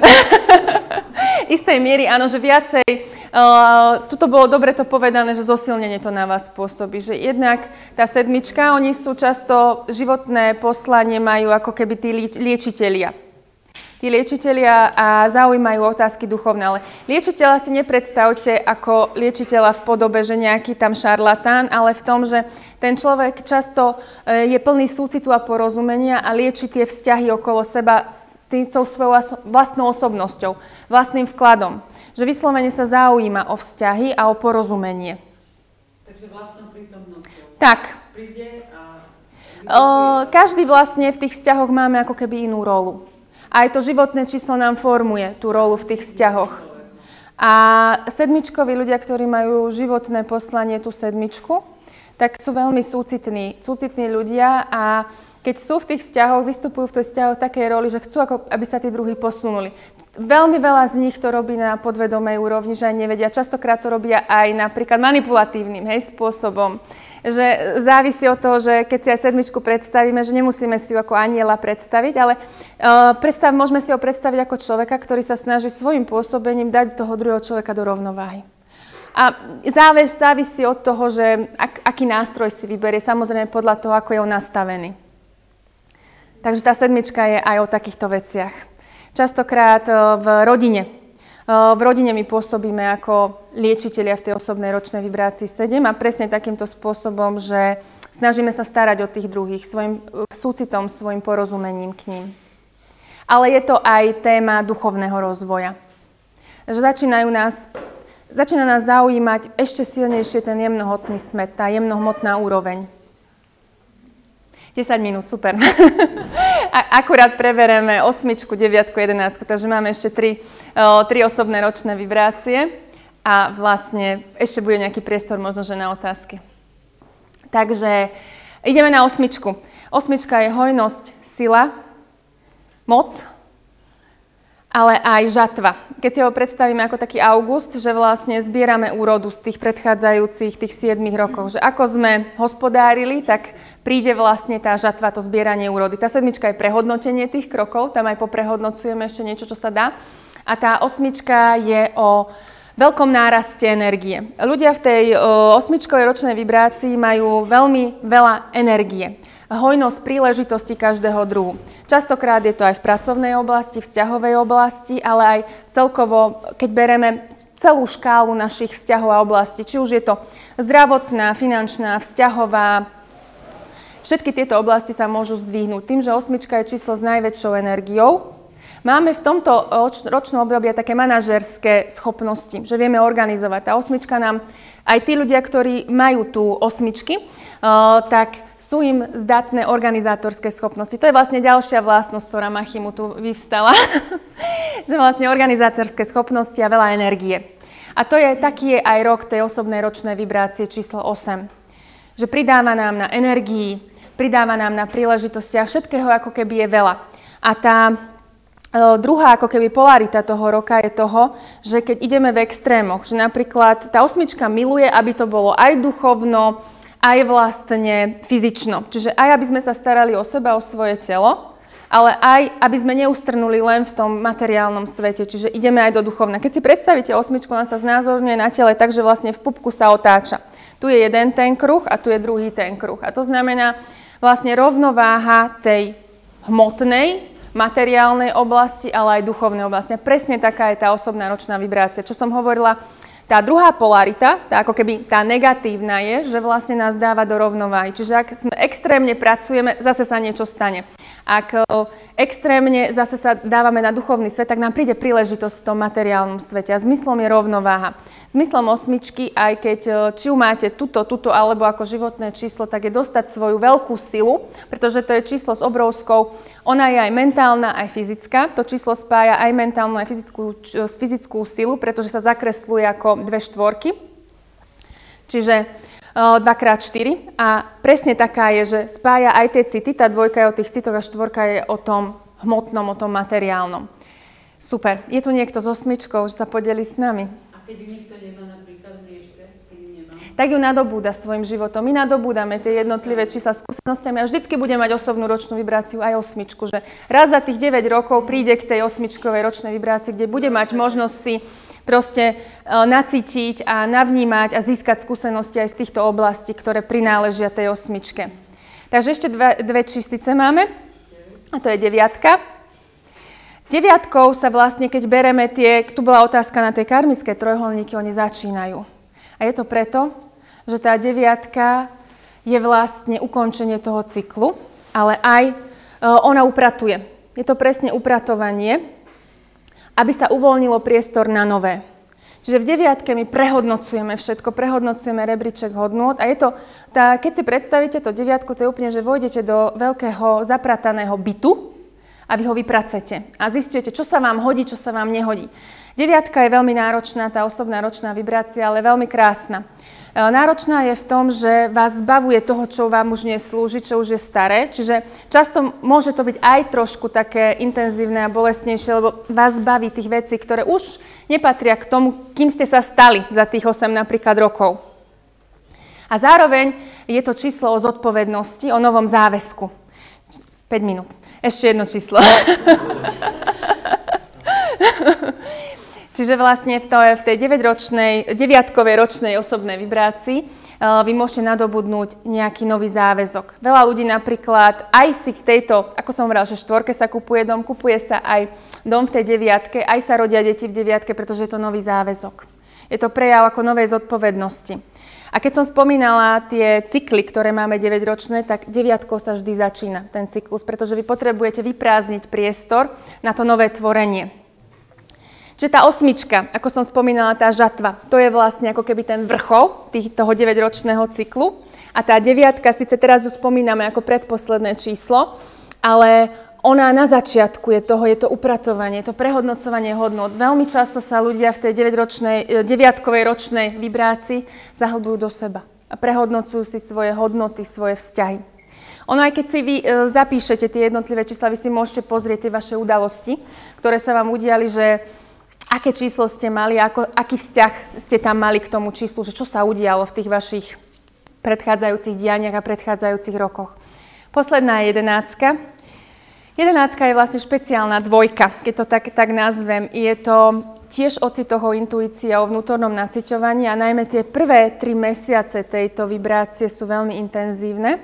Istej miery, áno, že viacej. Uh, tuto bolo dobre to povedané, že zosilnenie to na vás spôsobí. Že jednak tá sedmička, oni sú často, životné poslanie majú ako keby tí liečitelia. Tí liečitelia a zaujímajú otázky duchovné. Ale liečiteľa si nepredstavte ako liečiteľa v podobe, že nejaký tam šarlatán, ale v tom, že ten človek často je plný súcitu a porozumenia a lieči tie vzťahy okolo seba s tým svojou vlastnou osobnosťou, vlastným vkladom. Že vyslovene sa zaujíma o vzťahy a o porozumenie. Takže vlastnou prítomnosťou. Tak. Príde a... O, každý vlastne v tých vzťahoch máme ako keby inú rolu. Aj to životné číslo nám formuje tú rolu v tých vzťahoch. A sedmičkoví ľudia, ktorí majú životné poslanie, tú sedmičku, tak sú veľmi súcitní, súcitní ľudia a keď sú v tých vzťahoch, vystupujú v tých vzťahoch v takej roli, že chcú, ako, aby sa tí druhí posunuli. Veľmi veľa z nich to robí na podvedomej úrovni, že aj nevedia. Častokrát to robia aj napríklad manipulatívnym hej, spôsobom. Že závisí od toho, že keď si aj sedmičku predstavíme, že nemusíme si ju ako aniela predstaviť, ale uh, predstav, môžeme si ho predstaviť ako človeka, ktorý sa snaží svojím pôsobením dať toho druhého človeka do rovnováhy. A závis, závisí od toho, že ak, aký nástroj si vyberie, samozrejme podľa toho, ako je on nastavený. Takže tá sedmička je aj o takýchto veciach. Častokrát v rodine. V rodine my pôsobíme ako liečitelia v tej osobnej ročnej vibrácii sedem a presne takýmto spôsobom, že snažíme sa starať o tých druhých svojim súcitom, svojim porozumením k ním. Ale je to aj téma duchovného rozvoja. Že začínajú nás, začína nás zaujímať ešte silnejšie ten jemnohmotný smet, tá jemnohmotná úroveň. desať minút, super. Akurát prebereme osmičku, deviatku, jedenáctku, takže máme ešte tri, tri osobné ročné vibrácie a vlastne ešte bude nejaký priestor možno, že na otázky. Takže ideme na osmičku. Osmička je hojnosť, sila, moc, ale aj žatva. Keď si ho predstavíme ako taký august, že vlastne zbierame úrodu z tých predchádzajúcich tých siedmich rokov. Že ako sme hospodárili, tak príde vlastne tá žatva, to zbieranie úrody. Tá sedmička je prehodnotenie tých krokov, tam aj poprehodnocujeme ešte niečo, čo sa dá. A tá osmička je o veľkom náraste energie. Ľudia v tej osmičkovej ročnej vibrácii majú veľmi veľa energie. Hojnosť príležitosti každého druhu. Častokrát je to aj v pracovnej oblasti, vzťahovej oblasti, ale aj celkovo, keď bereme celú škálu našich vzťahov a oblastí, či už je to zdravotná, finančná, vzťahová, všetky tieto oblasti sa môžu zdvihnúť. Tým, že osmička je číslo s najväčšou energiou, máme v tomto ročnom období také manažerské schopnosti, že vieme organizovať. Tá osmička nám, aj tí ľudia, ktorí majú tu osmičky, tak sú im zdatné organizátorské schopnosti. To je vlastne ďalšia vlastnosť, ktorá Machimu tu vyvstala. Že vlastne organizátorské schopnosti a veľa energie. A to je, taký je aj rok tej osobnej ročnej vibrácie číslo osem. Že pridáva nám na energii, pridáva nám na príležitosti a všetkého ako keby je veľa. A tá e, druhá ako keby polarita toho roka je toho, že keď ideme v extrémoch, že napríklad tá osmička miluje, aby to bolo aj duchovno, aj vlastne fyzično. Čiže aj aby sme sa starali o seba, o svoje telo, ale aj aby sme neustrnuli len v tom materiálnom svete. Čiže ideme aj do duchovna. Keď si predstavíte osmičku, ona sa znázorňuje na tele tak, že vlastne v pupku sa otáča. Tu je jeden ten kruh a tu je druhý ten kruh. A to znamená vlastne rovnováha tej hmotnej, materiálnej oblasti, ale aj duchovnej oblasti. A presne taká je tá osobná ročná vibrácia. Čo som hovorila, tá druhá polarita, tá ako keby tá negatívna je, že vlastne nás dáva do rovnováhy. Čiže ak sme extrémne pracujeme, zase sa niečo stane. Ak o, extrémne zase sa dávame na duchovný svet, tak nám príde príležitosť v tom materiálnom svete. A zmyslom je rovnováha. Zmyslom osmičky, aj keď či ju máte tuto, tuto, alebo ako životné číslo, tak je dostať svoju veľkú silu, pretože to je číslo s obrovskou, ona je aj mentálna, aj fyzická. To číslo spája aj mentálnu, aj fyzickú, fyzickú silu, pretože sa zakresluje ako dve štvorky. Čiže dva krát štyri a presne taká je, že spája aj tie city, tá dvojka je o tých citoch a štvorka je o tom hmotnom, o tom materiálnom. Super. Je tu niekto s osmičkou, že sa podeli s nami? A keď ju nikto nemá napríklad v rieške, keď ju nemá? Tak ju nadobúda svojim životom. My nadobúdame tie jednotlivé čísla skúsenostiami a vždycky budeme mať osobnú ročnú vibráciu aj osmičku, že raz za tých deväť rokov príde k tej osmičkovej ročnej vibrácii, kde bude mať možnosť si proste nacítiť a navnímať a získať skúsenosti aj z týchto oblastí, ktoré prináležia tej osmičke. Takže ešte dve, dve číslice máme, a to je deviatka. Deviatkou sa vlastne, keď bereme tie, tu bola otázka na tie karmické trojholníky, oni začínajú. A je to preto, že tá deviatka je vlastne ukončenie toho cyklu, ale aj ona upratuje. Je to presne upratovanie, aby sa uvoľnilo priestor na nové. Čiže v deviatke my prehodnocujeme všetko, prehodnocujeme rebríček hodnôt a je to, tá, keď si predstavíte to deviatku, to je úplne, že vojdete do veľkého zaprataného bytu a vy ho vypracete a zistíte, čo sa vám hodí, čo sa vám nehodí. Deviatka je veľmi náročná, tá osobná ročná vibrácia, ale veľmi krásna. Náročná je v tom, že vás zbavuje toho, čo vám už neslúži, čo už je staré. Čiže často môže to byť aj trošku také intenzívne a bolestnejšie, lebo vás zbaví tých vecí, ktoré už nepatria k tomu, kým ste sa stali za tých osem napríklad rokov. A zároveň je to číslo o zodpovednosti, o novom záväzku. päť minút. Ešte jedno číslo. Čiže vlastne v, to, v tej deväťročnej, deviatkovej ročnej osobnej vibrácii uh, vy môžete nadobudnúť nejaký nový záväzok. Veľa ľudí napríklad aj si v tejto, ako som hovorila, že štvorke sa kupuje dom, kupuje sa aj dom v tej deviatke, aj sa rodia deti v deviatke, pretože je to nový záväzok. Je to prejav ako novej zodpovednosti. A keď som spomínala tie cykly, ktoré máme deväťročné, tak deviatkou sa vždy začína ten cyklus, pretože vy potrebujete vyprázdniť priestor na to nové tvorenie. Čiže tá osmička, ako som spomínala, tá žatva, to je vlastne ako keby ten vrchol tých, toho deväťročného cyklu. A tá deviatka, síce teraz ju spomíname ako predposledné číslo, ale ona na začiatku je toho, je to upratovanie, je to prehodnocovanie hodnôt. Veľmi často sa ľudia v tej deväťročnej, deviatkovej ročnej vibrácii zahlbujú do seba a prehodnocujú si svoje hodnoty, svoje vzťahy. Ono, aj keď si vy e, zapíšete tie jednotlivé čísla, vy si môžete pozrieť tie vaše udalosti, ktoré sa vám udiali, že aké číslo ste mali, ako, aký vzťah ste tam mali k tomu číslu, že čo sa udialo v tých vašich predchádzajúcich dianiach a predchádzajúcich rokoch. Posledná je jedenáctka. Jedenáctka je vlastne špeciálna dvojka, keď to tak, tak nazvem. Je to tiež ocitoch o intuícii a o vnútornom naciťovaní a najmä tie prvé tri mesiace tejto vibrácie sú veľmi intenzívne,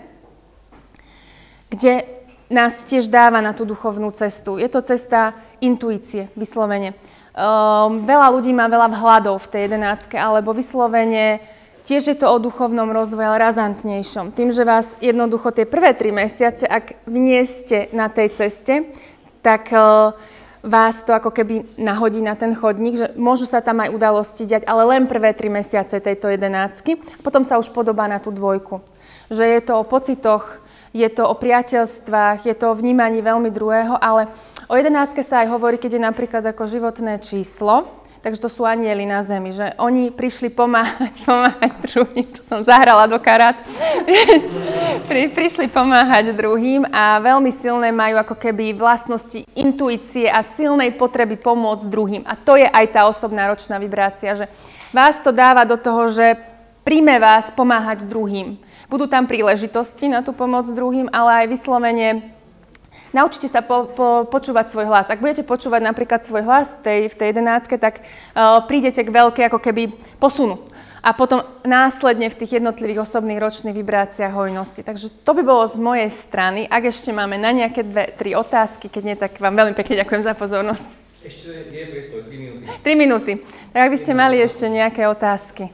kde nás tiež dáva na tú duchovnú cestu. Je to cesta intuície, vyslovene. Um, veľa ľudí má veľa vhľadov v tej jedenáctke, alebo vyslovene tiež je to o duchovnom rozvoji, ale razantnejšom. Tým, že vás jednoducho tie prvé tri mesiace, ak vy nie ste na tej ceste, tak uh, vás to ako keby nahodí na ten chodník, že môžu sa tam aj udalosti diať, ale len prvé tri mesiace tejto jedenáctky. Potom sa už podobá na tú dvojku. Že je to o pocitoch, je to o priateľstvách, je to o vnímaní veľmi druhého, ale o jedenáctke sa aj hovorí, keď je napríklad ako životné číslo, takže to sú anjeli na zemi, že oni prišli pomáhať, pomáhať druhým, to som zahrala do karát, Pri, prišli pomáhať druhým a veľmi silné majú ako keby vlastnosti intuície a silnej potreby pomôcť druhým. A to je aj tá osobná ročná vibrácia, že vás to dáva do toho, že príjme vás pomáhať druhým. Budú tam príležitosti na tú pomoc druhým, ale aj vyslovene naučite sa po, po, počúvať svoj hlas. Ak budete počúvať napríklad svoj hlas tej, v tej jedenáctke, tak uh, prídete k veľkej ako keby posunu. A potom následne v tých jednotlivých osobných ročných vibráciách hojnosti. Takže to by bolo z mojej strany. Ak ešte máme na nejaké dve, tri otázky, keď nie, tak vám veľmi pekne ďakujem za pozornosť. Ešte je priestor, tri minúty. tri minúty. Tak ak by ste mali ešte nejaké otázky.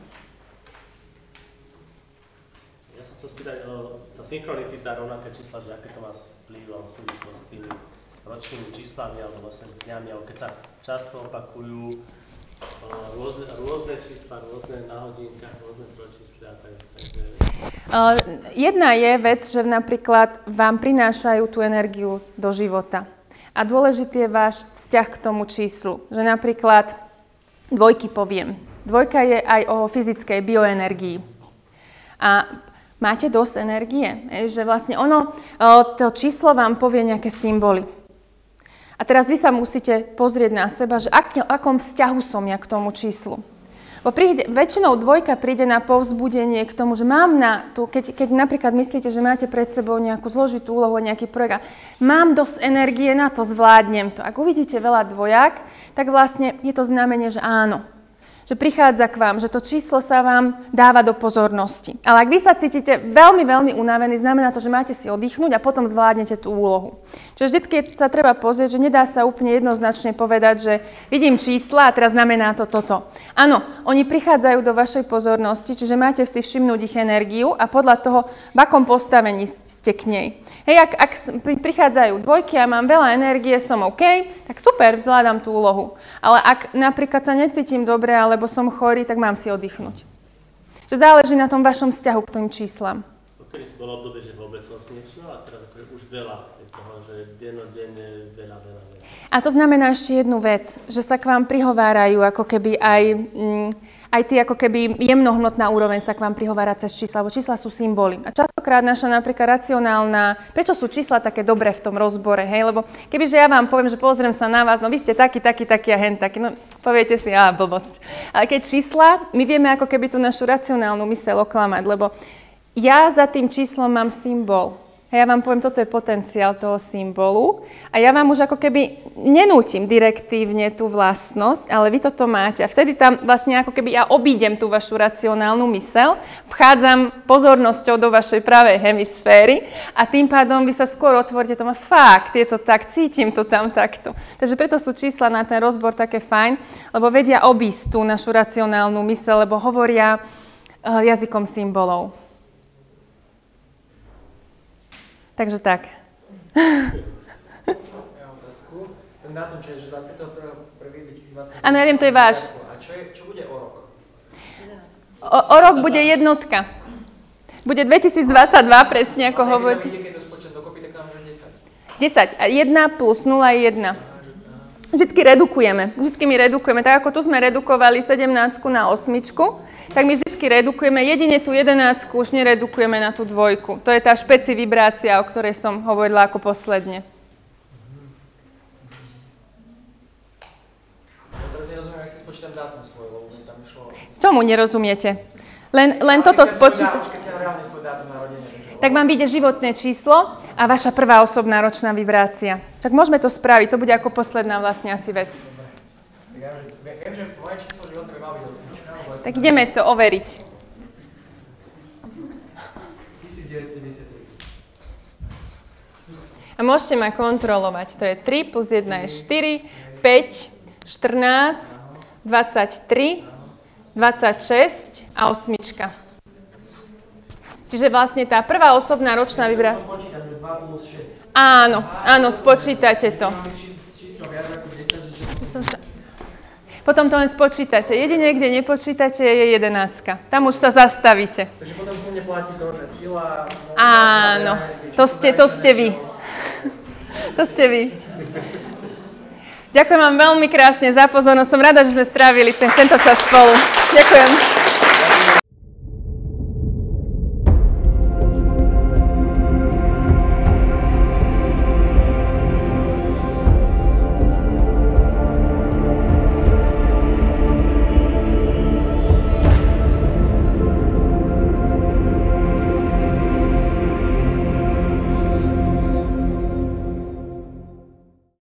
Spýtať, tá synchronicita, rovnaké čísla, že aké to má vplyv v súvislosti s tými ročnými číslami alebo vlastne s dňami, alebo keď sa často opakujú rôzne, rôzne čísla, rôzne na hodinkách, rôzne trojčíslia. Tak, takže... uh, jedna je vec, že napríklad vám prinášajú tú energiu do života. A dôležitý je váš vzťah k tomu číslu. Že napríklad dvojky poviem. Dvojka je aj o fyzickej bioenergii. A máte dosť energie, že vlastne ono, to číslo vám povie nejaké symboly. A teraz vy sa musíte pozrieť na seba, že ak, akom vzťahu som ja k tomu číslu. Bo príde, väčšinou dvojka príde na povzbudenie k tomu, že mám na to, keď, keď napríklad myslíte, že máte pred sebou nejakú zložitú úlohu, nejaký projekt, mám dosť energie na to, zvládnem to. Ak uvidíte veľa dvojak, tak vlastne je to znamenie, že áno. Že prichádza k vám, že to číslo sa vám dáva do pozornosti. Ale ak vy sa cítite veľmi, veľmi unavení, znamená to, že máte si oddychnúť a potom zvládnete tú úlohu. Čiže vždycky sa treba pozrieť, že nedá sa úplne jednoznačne povedať, že vidím čísla a teraz znamená to toto. Áno, oni prichádzajú do vašej pozornosti, čiže máte si všimnúť ich energiu a podľa toho, v akom postavení ste k nej. Hej, ak, ak prichádzajú dvojky a mám veľa energie, som OK, tak super, zvládam tú úlohu. Ale ak napríklad sa necítim dobre, alebo som chorý, tak mám si oddychnúť. Že záleží na tom vašom vzťahu k tým číslam. Kedy si bolo obdobie, že vôbec som si nečinala, a teraz akože už veľa je toho, že dennodenne veľa, veľa, veľa. A to znamená ešte jednu vec, že sa k vám prihovárajú ako keby aj... Mm, aj tie ako keby jemnohmotná úroveň sa k vám prihovára cez čísla, lebo čísla sú symboly. A častokrát naša napríklad racionálna, prečo sú čísla také dobré v tom rozbore, hej? Lebo kebyže ja vám poviem, že pozriem sa na vás, no vy ste taký, taký, taký a hen taký, no poviete si, á, blbosť. Ale keď čísla, my vieme ako keby tú našu racionálnu myseľ oklamať, lebo ja za tým číslom mám symbol. A ja vám poviem, toto je potenciál toho symbolu a ja vám už ako keby nenútim direktívne tú vlastnosť, ale vy toto máte. A vtedy tam vlastne ako keby ja obídem tú vašu racionálnu myseľ, vchádzam pozornosťou do vašej pravej hemisféry a tým pádom vy sa skôr otvoríte tomu, fakt, je to tak, cítim to tam takto. Takže preto sú čísla na ten rozbor také fajn, lebo vedia obísť tú našu racionálnu myseľ, lebo hovoria uh, jazykom symbolov. Takže tak. Ja mám otázku. Ten dátum, čo je, že dvadsiateho prvého dvetisícdvadsať. Áno, ja viem, to je váš. A čo, je, čo bude o rok? O, o rok bude jednotka. Bude dvetisícdvadsaťdva, presne ako hovorí. Keď to spočítam dokopy, tak tam už desať. desať. A jedna plus nula je jedna. Vždycky redukujeme. Vždycky my redukujeme. Tak ako tu sme redukovali sedemnáctku na osmičku, tak my vždycky redukujeme. Jedine tú jedenáctku už neredukujeme na tú dvojku. To je tá špeci vibrácia, o ktorej som hovorila ako posledne. Ja teraz nerozumiem, ak si spočítam dátum svoj, lebo mi tam išlo... Čomu nerozumiete? Len, len toto spočítam. Keď si reálne svoj dátum narodenia. Tak vám vyjde životné číslo a vaša prvá osobná ročná vibrácia. Tak môžeme to spraviť, to bude ako posledná vlastne asi vec. Dobre. Tak ja viem, že, viem, že moje číslo života by malo byť osmička, lebo Tak ideme to overiť. tisícdeväťstodeväťdesiattri. A môžete ma kontrolovať. To je tri plus jedna je štyri, päť, štrnásť, dvadsaťtri, dvadsaťšesť a osmička. Čiže vlastne tá prvá osobná ročná vybrá... Počítam, že dva plus šesť. Áno, áno, spočítate to. Máme číslo viac ako desať, že... Som sa... Potom to len spočítate. Jedine, kde nepočítate, je jedenáctka. Tam už sa zastavíte. Takže potom u mne platí to, že sila... Áno, to ste, to ste vy. To ste vy. Ďakujem vám veľmi krásne za pozornosť. Som rada, že sme strávili ten, tento čas spolu. Ďakujem.